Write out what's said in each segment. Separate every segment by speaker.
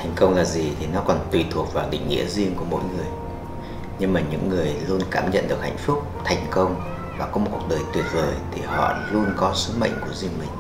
Speaker 1: Thành công là gì thì nó còn tùy thuộc vào định nghĩa riêng của mỗi người. Nhưng mà những người luôn cảm nhận được hạnh phúc, thành công và có một cuộc đời tuyệt vời thì họ luôn có sứ mệnh của riêng mình.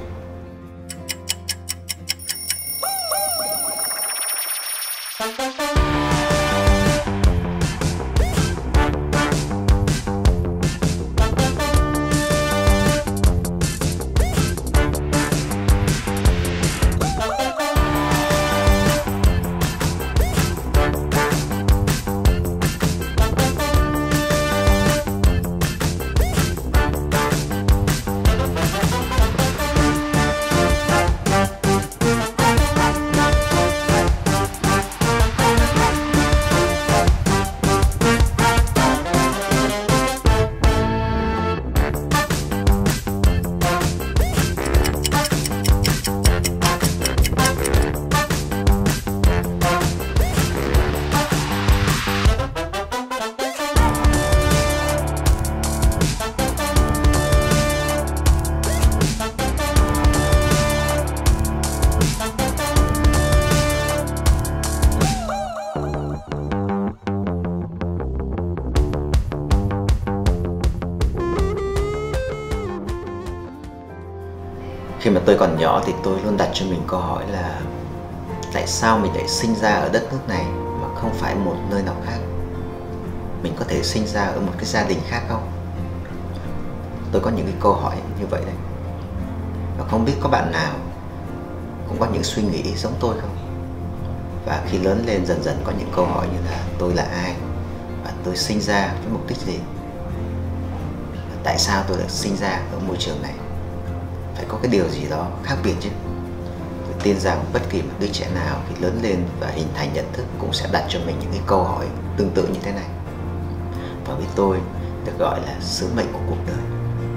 Speaker 1: Khi mà tôi còn nhỏ thì tôi luôn đặt cho mình câu hỏi là tại sao mình lại sinh ra ở đất nước này mà không phải một nơi nào khác? Mình có thể sinh ra ở một cái gia đình khác không? Tôi có những cái câu hỏi như vậy đấy. Và không biết có bạn nào cũng có những suy nghĩ giống tôi không? Và khi lớn lên dần dần có những câu hỏi như là tôi là ai? Và tôi sinh ra với mục đích gì? Và tại sao tôi lại sinh ra ở môi trường này? Phải có cái điều gì đó khác biệt chứ. Tôi tin rằng bất kỳ một đứa trẻ nào khi lớn lên và hình thành nhận thức cũng sẽ đặt cho mình những cái câu hỏi tương tự như thế này. Và với tôi được gọi là sứ mệnh của cuộc đời.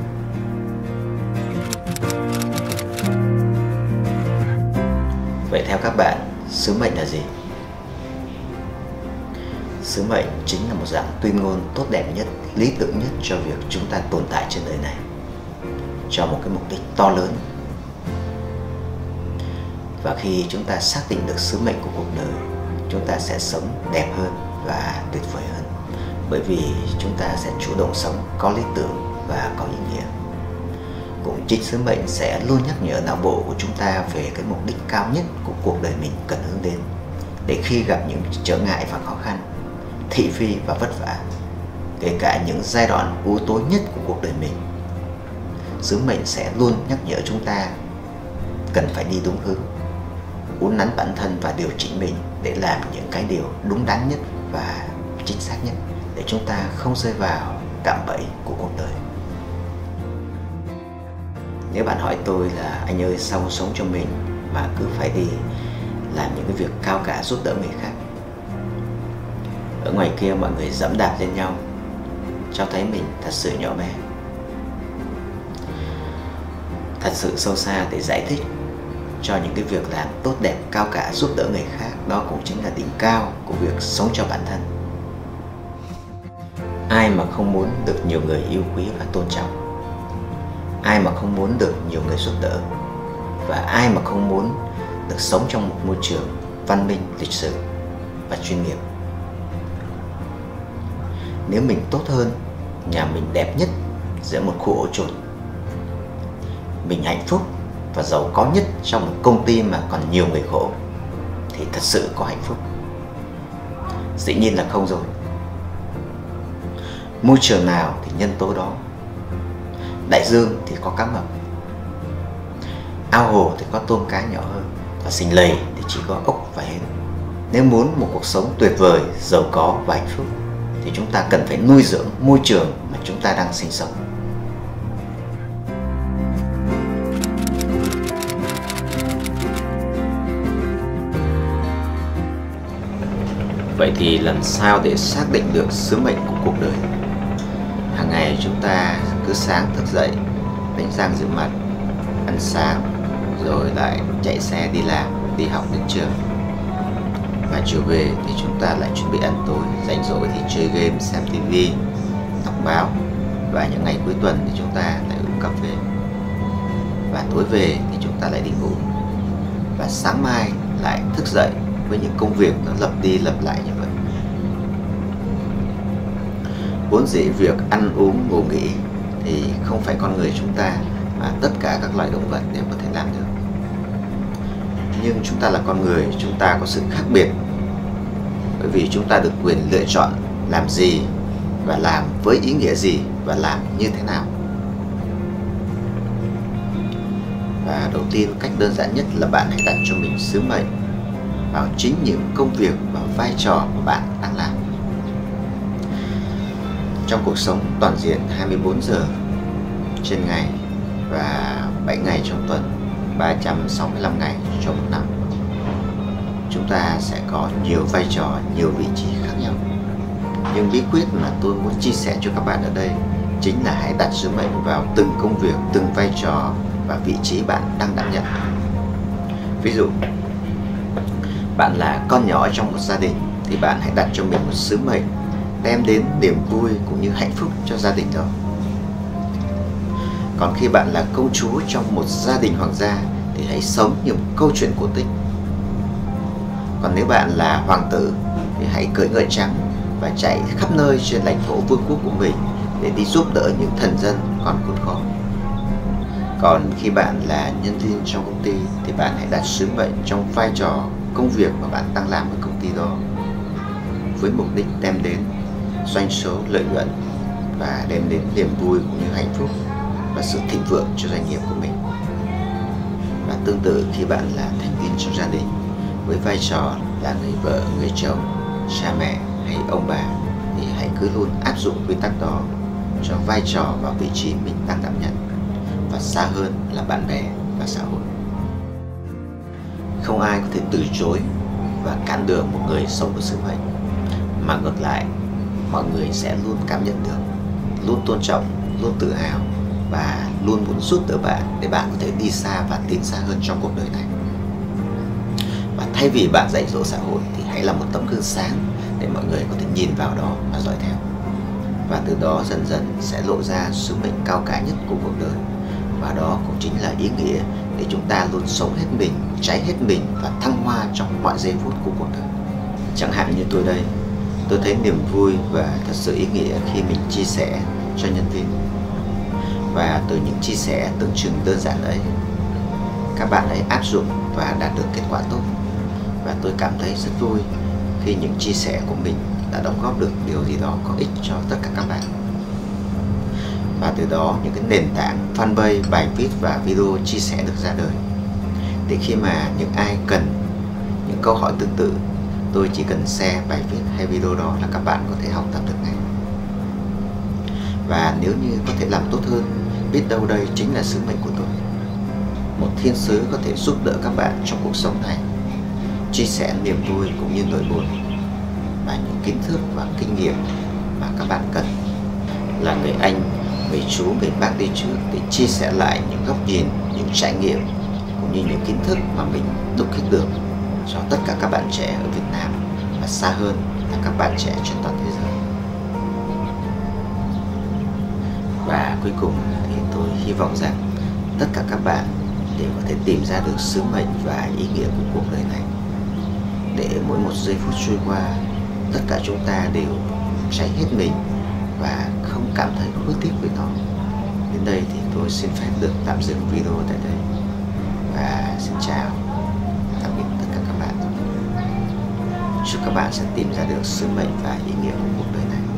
Speaker 1: Vậy theo các bạn, sứ mệnh là gì? Sứ mệnh chính là một dạng tuyên ngôn tốt đẹp nhất, lý tưởng nhất cho việc chúng ta tồn tại trên đời này, cho một cái mục đích to lớn. Và khi chúng ta xác định được sứ mệnh của cuộc đời, chúng ta sẽ sống đẹp hơn và tuyệt vời hơn. Bởi vì chúng ta sẽ chủ động sống có lý tưởng và có ý nghĩa. Cũng chính sứ mệnh sẽ luôn nhắc nhở não bộ của chúng ta về cái mục đích cao nhất của cuộc đời mình cần hướng đến. Để khi gặp những trở ngại và khó khăn, thị phi và vất vả, kể cả những giai đoạn u tối nhất của cuộc đời mình, sứ mệnh sẽ luôn nhắc nhở chúng ta cần phải đi đúng hướng, uốn nắn bản thân và điều chỉnh mình để làm những cái điều đúng đắn nhất và chính xác nhất, để chúng ta không rơi vào cạm bẫy của cuộc đời. Nếu bạn hỏi tôi là anh ơi, sao không sống cho mình mà cứ phải đi làm những cái việc cao cả giúp đỡ người khác? Ở ngoài kia mọi người dẫm đạp lên nhau, cho thấy mình thật sự nhỏ bé. Thật sự sâu xa để giải thích cho những cái việc làm tốt đẹp cao cả giúp đỡ người khác, đó cũng chính là đỉnh cao của việc sống cho bản thân. Ai mà không muốn được nhiều người yêu quý và tôn trọng? Ai mà không muốn được nhiều người giúp đỡ? Và ai mà không muốn được sống trong một môi trường văn minh, lịch sự và chuyên nghiệp? Nếu mình tốt hơn, nhà mình đẹp nhất giữa một khu ổ chuột, mình hạnh phúc và giàu có nhất trong một công ty mà còn nhiều người khổ, thì thật sự có hạnh phúc? Dĩ nhiên là không rồi. Môi trường nào thì nhân tố đó. Đại dương thì có cá mập, ao hồ thì có tôm cá nhỏ hơn, và sình lầy thì chỉ có ốc và hến. Nếu muốn một cuộc sống tuyệt vời, giàu có và hạnh phúc thì chúng ta cần phải nuôi dưỡng môi trường mà chúng ta đang sinh sống. Vậy thì làm sao để xác định được sứ mệnh của cuộc đời? Hàng ngày chúng ta cứ sáng thức dậy, đánh răng rửa mặt, ăn sáng, rồi lại chạy xe đi làm, đi học đến trường. Và chiều về thì chúng ta lại chuẩn bị ăn tối, rảnh rỗi thì chơi game, xem tivi, đọc báo. Và những ngày cuối tuần thì chúng ta lại uống cà phê. Và tối về thì chúng ta lại đi ngủ. Và sáng mai lại thức dậy, với những công việc nó lặp đi lặp lại như vậy. Vốn dĩ việc ăn uống ngủ nghỉ thì không phải con người chúng ta mà tất cả các loài động vật đều có thể làm được. Nhưng chúng ta là con người, chúng ta có sự khác biệt, bởi vì chúng ta được quyền lựa chọn làm gì và làm với ý nghĩa gì và làm như thế nào. Và đầu tiên, cách đơn giản nhất là bạn hãy đặt cho mình sứ mệnh vào chính những công việc và vai trò mà bạn đang làm. Trong cuộc sống toàn diện 24 giờ trên ngày và 7 ngày trong tuần, 365 ngày trong một năm, chúng ta sẽ có nhiều vai trò, nhiều vị trí khác nhau. Nhưng bí quyết mà tôi muốn chia sẻ cho các bạn ở đây chính là hãy đặt sứ mệnh vào từng công việc, từng vai trò và vị trí bạn đang đảm nhận. Ví dụ, bạn là con nhỏ trong một gia đình thì bạn hãy đặt cho mình một sứ mệnh đem đến niềm vui cũng như hạnh phúc cho gia đình đó. Còn khi bạn là công chúa trong một gia đình hoàng gia thì hãy sống như một câu chuyện cổ tích. Còn nếu bạn là hoàng tử thì hãy cưỡi ngựa trắng và chạy khắp nơi trên lãnh thổ vương quốc của mình để đi giúp đỡ những thần dân còn khốn khó. Còn khi bạn là nhân viên trong công ty thì bạn hãy đặt sứ mệnh trong vai trò công việc mà bạn đang làm ở công ty đó, với mục đích đem đến doanh số, lợi nhuận và đem đến niềm vui cũng như hạnh phúc và sự thịnh vượng cho doanh nghiệp của mình. Và tương tự, khi bạn là thành viên trong gia đình với vai trò là người vợ, người chồng, cha mẹ hay ông bà thì hãy cứ luôn áp dụng quy tắc đó cho vai trò và vị trí mình đang đảm nhận, và xa hơn là bạn bè và xã hội. Không ai có thể từ chối và cản đường một người sống với sứ mệnh, mà ngược lại, mọi người sẽ luôn cảm nhận được, luôn tôn trọng, luôn tự hào và luôn muốn giúp đỡ bạn để bạn có thể đi xa và tiến xa hơn trong cuộc đời này. Và thay vì bạn dạy dỗ xã hội thì hãy là một tấm gương sáng để mọi người có thể nhìn vào đó và dõi theo. Và từ đó dần dần sẽ lộ ra sứ mệnh cao cả nhất của cuộc đời. Và đó cũng chính là ý nghĩa để chúng ta luôn sống hết mình, cháy hết mình và thăng hoa trong mọi giây phút của cuộc đời. Chẳng hạn như tôi đây, tôi thấy niềm vui và thật sự ý nghĩa khi mình chia sẻ cho nhân viên. Và từ những chia sẻ tưởng chừng đơn giản ấy, các bạn ấy áp dụng và đạt được kết quả tốt. Và tôi cảm thấy rất vui khi những chia sẻ của mình đã đóng góp được điều gì đó có ích cho tất cả các bạn. Và từ đó những cái nền tảng fanpage, bài viết và video chia sẻ được ra đời. Để khi mà những ai cần những câu hỏi tương tự, tôi chỉ cần share bài viết hay video đó là các bạn có thể học tập được ngay. Và nếu như có thể làm tốt hơn, biết đâu đây chính là sứ mệnh của tôi. Một thiên sứ có thể giúp đỡ các bạn trong cuộc sống này, chia sẻ niềm vui cũng như nỗi buồn, và những kiến thức và kinh nghiệm mà các bạn cần. Là người anh, người chú, người bác đi trước để chia sẻ lại những góc nhìn, những trải nghiệm cũng như những kiến thức mà mình đúc kết được cho tất cả các bạn trẻ ở Việt Nam và xa hơn là các bạn trẻ trên toàn thế giới. Và cuối cùng thì tôi hy vọng rằng tất cả các bạn đều có thể tìm ra được sứ mệnh và ý nghĩa của cuộc đời này, để mỗi một giây phút trôi qua, tất cả chúng ta đều cháy hết mình và không cảm thấy hối tiếc với nó. Đến đây thì tôi xin phép được tạm dừng video tại đây và xin chào tạm biệt tất cả các bạn. Chúc các bạn sẽ tìm ra được sứ mệnh và ý nghĩa của cuộc đời này.